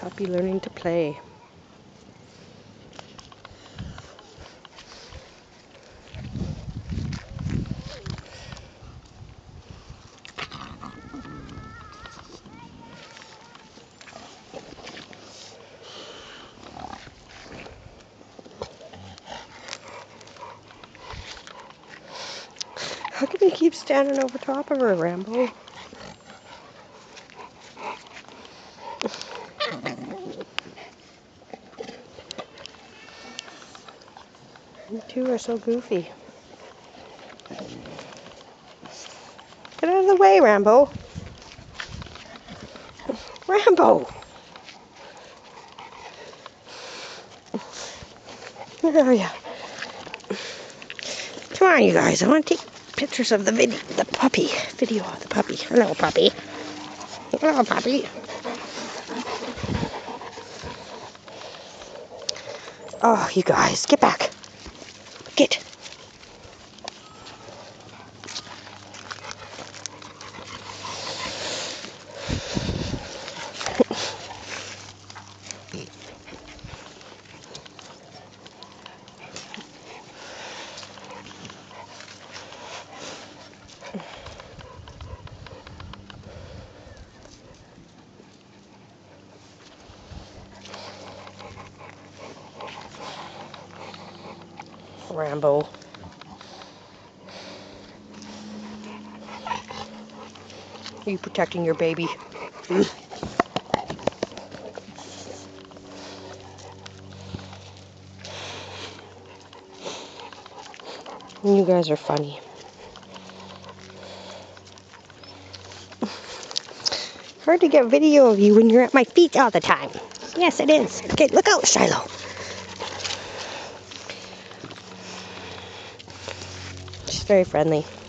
Puppy learning to play. How come you keep standing over top of her, Rambo? You two are so goofy. Get out of the way, Rambo. Rambo! Where are you? Come on, you guys. I want to take pictures of the puppy. Video of the puppy. Hello, puppy. Hello, puppy. Oh, you guys, get back. Get. Rambo. Are you protecting your baby? You guys are funny. Hard to get video of you when you're at my feet all the time. Yes, it is. Okay, look out, Shiloh. She's very friendly.